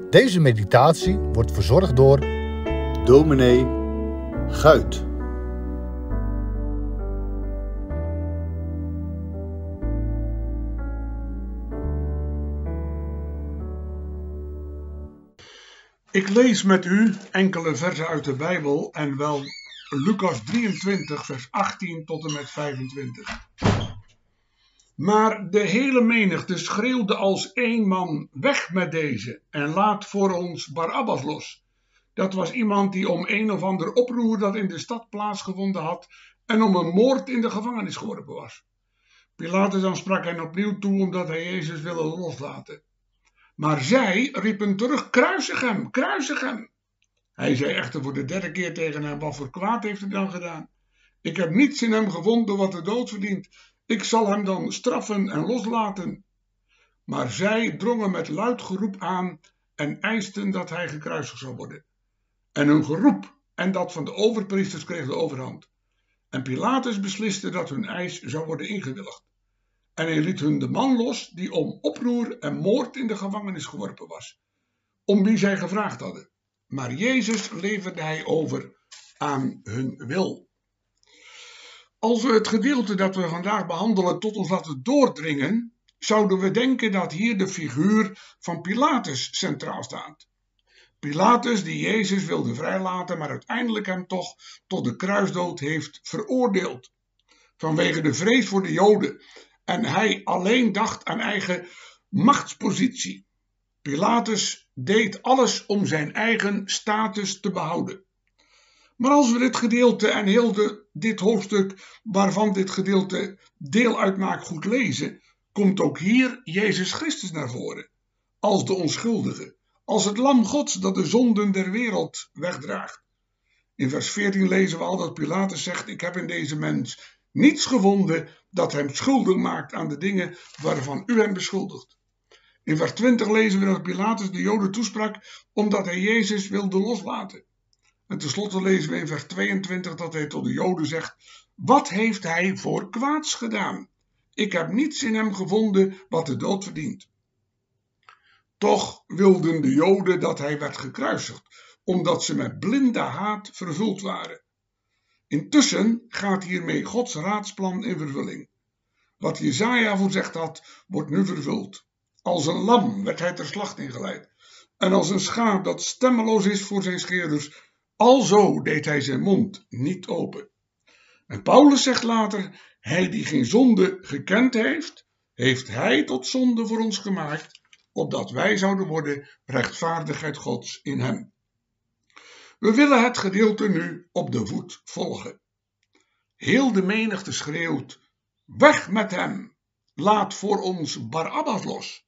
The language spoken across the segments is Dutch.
Deze meditatie wordt verzorgd door dominee Guit. Ik lees met u enkele versen uit de Bijbel en wel Lucas 23 vers 18 tot en met 25. Maar de hele menigte schreeuwde als één man: weg met deze en laat voor ons Barabbas los. Dat was iemand die om een of ander oproer dat in de stad plaatsgevonden had en om een moord in de gevangenis geworpen was. Pilatus dan sprak hen opnieuw toe omdat hij Jezus wilde loslaten. Maar zij riepen terug: kruisig hem, kruisig hem. Hij zei echter voor de derde keer tegen hem: wat voor kwaad heeft hij dan gedaan? Ik heb niets in hem gevonden wat de dood verdient. Ik zal hem dan straffen en loslaten. Maar zij drongen met luid geroep aan en eisten dat hij gekruisigd zou worden. En hun geroep en dat van de overpriesters kreeg de overhand. En Pilatus besliste dat hun eis zou worden ingewilligd. En hij liet hun de man los die om oproer en moord in de gevangenis geworpen was, om wie zij gevraagd hadden. Maar Jezus leverde hij over aan hun wil. Als we het gedeelte dat we vandaag behandelen tot ons laten doordringen, zouden we denken dat hier de figuur van Pilatus centraal staat. Pilatus die Jezus wilde vrijlaten, maar uiteindelijk hem toch tot de kruisdood heeft veroordeeld. Vanwege de vrees voor de Joden. En hij alleen dacht aan eigen machtspositie. Pilatus deed alles om zijn eigen status te behouden. Maar als we dit gedeelte en heel dit hoofdstuk waarvan dit gedeelte deel uitmaakt goed lezen, komt ook hier Jezus Christus naar voren. Als de onschuldige. Als het lam Gods dat de zonden der wereld wegdraagt. In vers 14 lezen we al dat Pilatus zegt: ik heb in deze mens niets gevonden dat hem schuldig maakt aan de dingen waarvan u hem beschuldigt. In vers 20 lezen we dat Pilatus de Joden toesprak omdat hij Jezus wilde loslaten. En tenslotte lezen we in vers 22 dat hij tot de Joden zegt: wat heeft hij voor kwaads gedaan? Ik heb niets in hem gevonden wat de dood verdient. Toch wilden de Joden dat hij werd gekruisigd, omdat ze met blinde haat vervuld waren. Intussen gaat hiermee Gods raadsplan in vervulling. Wat Jesaja voorzegd had, wordt nu vervuld. Als een lam werd hij ter slachting geleid. En als een schaap dat stemmeloos is voor zijn scheerders, alzo deed hij zijn mond niet open. En Paulus zegt later: hij die geen zonde gekend heeft, heeft hij tot zonde voor ons gemaakt, opdat wij zouden worden rechtvaardigheid Gods in hem. We willen het gedeelte nu op de voet volgen. Heel de menigte schreeuwt: weg met hem, laat voor ons Barabbas los.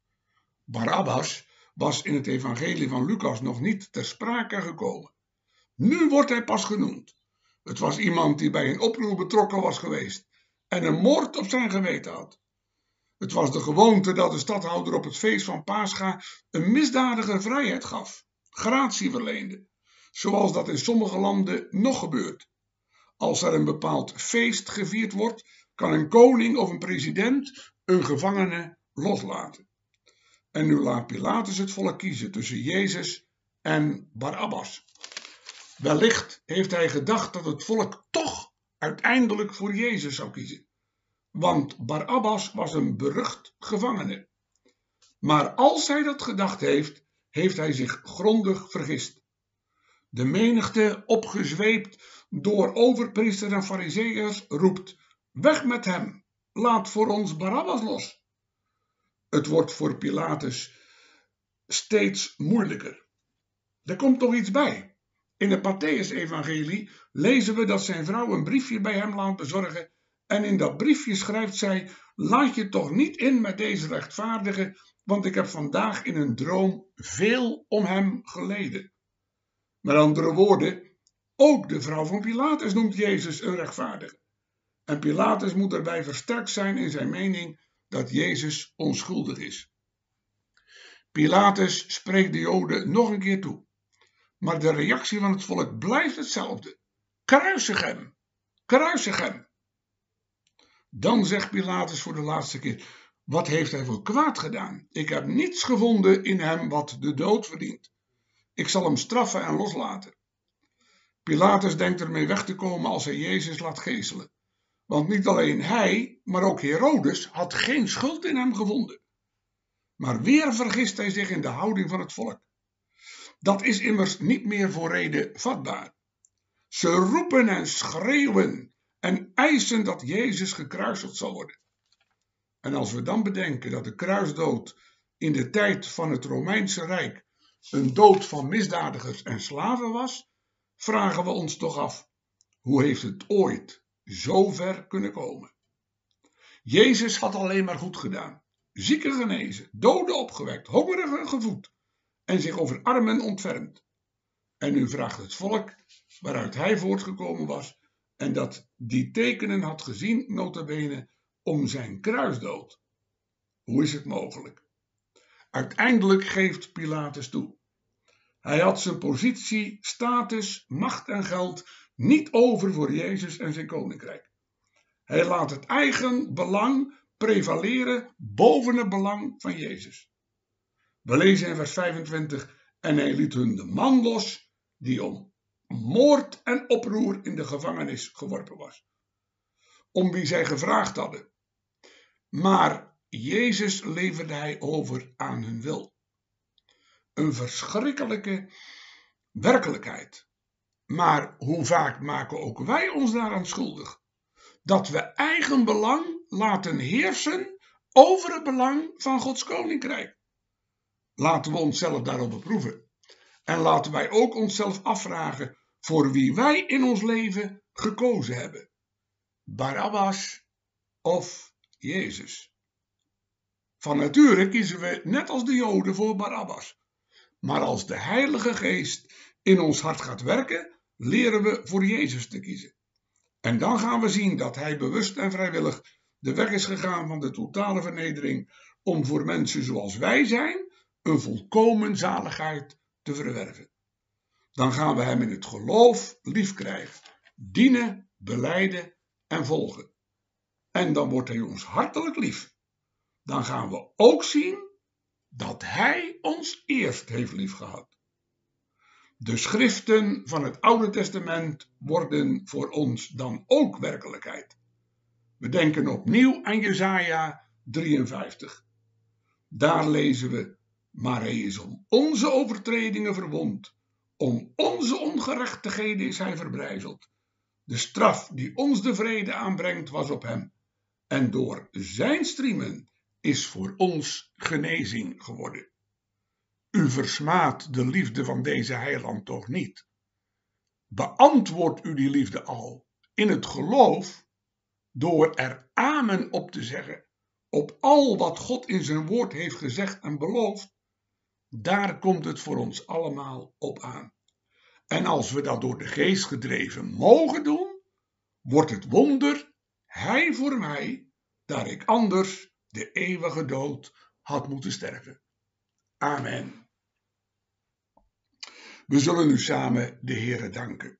Barabbas was in het evangelie van Lucas nog niet ter sprake gekomen. Nu wordt hij pas genoemd. Het was iemand die bij een oproer betrokken was geweest en een moord op zijn geweten had. Het was de gewoonte dat de stadhouder op het feest van Pascha een misdadiger vrijheid gaf, gratie verleende. Zoals dat in sommige landen nog gebeurt. Als er een bepaald feest gevierd wordt, kan een koning of een president een gevangene loslaten. En nu laat Pilatus het volk kiezen tussen Jezus en Barabbas. Wellicht heeft hij gedacht dat het volk toch uiteindelijk voor Jezus zou kiezen. Want Barabbas was een berucht gevangene. Maar als hij dat gedacht heeft, heeft hij zich grondig vergist. De menigte, opgezweept door overpriesters en farizeeërs, roept: weg met hem, laat voor ons Barabbas los. Het wordt voor Pilatus steeds moeilijker. Er komt toch iets bij. In het Mattheüs-evangelie lezen we dat zijn vrouw een briefje bij hem laat bezorgen. En in dat briefje schrijft zij: laat je toch niet in met deze rechtvaardige, want ik heb vandaag in een droom veel om hem geleden. Met andere woorden, ook de vrouw van Pilatus noemt Jezus een rechtvaardige. En Pilatus moet erbij versterkt zijn in zijn mening dat Jezus onschuldig is. Pilatus spreekt de Joden nog een keer toe. Maar de reactie van het volk blijft hetzelfde: kruisig hem, kruisig hem. Dan zegt Pilatus voor de laatste keer: Wat heeft hij voor kwaad gedaan? Ik heb niets gevonden in hem wat de dood verdient. Ik zal hem straffen en loslaten. Pilatus denkt ermee weg te komen als hij Jezus laat geeselen. Want niet alleen hij, maar ook Herodes had geen schuld in hem gevonden. Maar weer vergist hij zich in de houding van het volk. Dat is immers niet meer voor reden vatbaar. Ze roepen en schreeuwen en eisen dat Jezus gekruisigd zal worden. En als we dan bedenken dat de kruisdood in de tijd van het Romeinse Rijk een dood van misdadigers en slaven was, vragen we ons toch af, hoe heeft het ooit zo ver kunnen komen? Jezus had alleen maar goed gedaan, zieken genezen, doden opgewekt, hongerigen gevoed en zich over armen ontfermd. En nu vraagt het volk, waaruit hij voortgekomen was en dat die tekenen had gezien, nota bene, om zijn kruisdood. Hoe is het mogelijk? Uiteindelijk geeft Pilatus toe. Hij had zijn positie, status, macht en geld niet over voor Jezus en zijn koninkrijk. Hij laat het eigen belang prevaleren boven het belang van Jezus. We lezen in vers 25, en hij liet hun de man los die om moord en oproer in de gevangenis geworpen was. Om wie zij gevraagd hadden. Maar Jezus leverde hij over aan hun wil. Een verschrikkelijke werkelijkheid. Maar hoe vaak maken ook wij ons daaraan schuldig? Dat we eigen belang laten heersen over het belang van Gods koninkrijk. Laten we onszelf daarop beproeven. En laten wij ook onszelf afvragen voor wie wij in ons leven gekozen hebben. Barabbas of Jezus. Van nature kiezen we net als de Joden voor Barabbas. Maar als de Heilige Geest in ons hart gaat werken, leren we voor Jezus te kiezen. En dan gaan we zien dat hij bewust en vrijwillig de weg is gegaan van de totale vernedering om voor mensen zoals wij zijn een volkomen zaligheid te verwerven. Dan gaan we hem in het geloof lief krijgen, dienen, belijden en volgen. En dan wordt hij ons hartelijk lief. Dan gaan we ook zien dat hij ons eerst heeft liefgehad. De schriften van het Oude Testament worden voor ons dan ook werkelijkheid. We denken opnieuw aan Jesaja 53. Daar lezen we, maar hij is om onze overtredingen verwond, om onze ongerechtigheden is hij verbrijzeld. De straf die ons de vrede aanbrengt was op hem, en door zijn striemen is voor ons genezing geworden. U versmaadt de liefde van deze heiland toch niet? Beantwoordt u die liefde al in het geloof door er amen op te zeggen op al wat God in zijn woord heeft gezegd en beloofd? Daar komt het voor ons allemaal op aan. En als we dat door de geest gedreven mogen doen, wordt het wonder, hij voor mij, daar ik anders de eeuwige dood had moeten sterven. Amen. We zullen nu samen de Heere danken.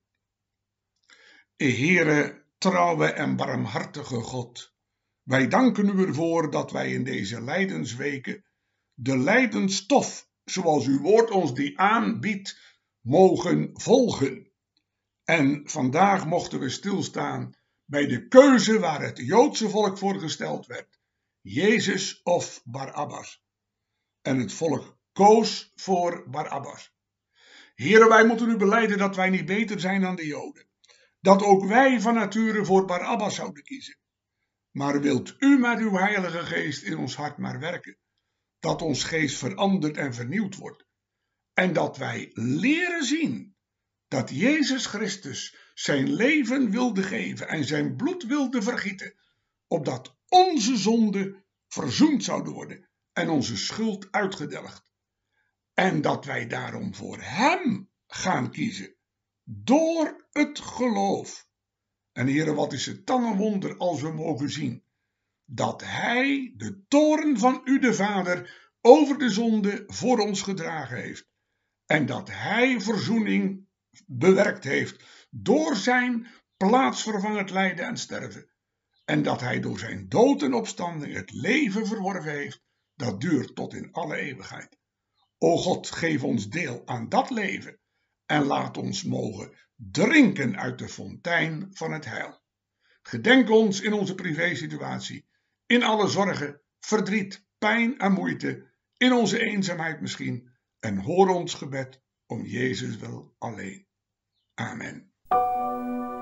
Heere, trouwe en barmhartige God, wij danken u ervoor dat wij in deze lijdensweken de lijdensstof, zoals uw woord ons die aanbiedt, mogen volgen. En vandaag mochten we stilstaan bij de keuze waar het Joodse volk voor gesteld werd. Jezus of Barabbas. En het volk koos voor Barabbas. Heere, wij moeten u belijden dat wij niet beter zijn dan de Joden. Dat ook wij van nature voor Barabbas zouden kiezen. Maar wilt u met uw Heilige Geest in ons hart maar werken. Dat ons geest veranderd en vernieuwd wordt. En dat wij leren zien dat Jezus Christus zijn leven wilde geven en zijn bloed wilde vergieten, opdat onze zonden verzoend zouden worden en onze schuld uitgedelgd. En dat wij daarom voor hem gaan kiezen, door het geloof. En Heere, wat is het dan een wonder als we mogen zien dat hij de toorn van u de Vader over de zonde voor ons gedragen heeft. En dat hij verzoening bewerkt heeft door zijn plaatsvervangend lijden en sterven. en dat hij door zijn dood en opstanding het leven verworven heeft, dat duurt tot in alle eeuwigheid. O God, geef ons deel aan dat leven en laat ons mogen drinken uit de fontein van het heil. Gedenk ons in onze privésituatie, in alle zorgen, verdriet, pijn en moeite, in onze eenzaamheid misschien, en hoor ons gebed om Jezus wil alleen. Amen.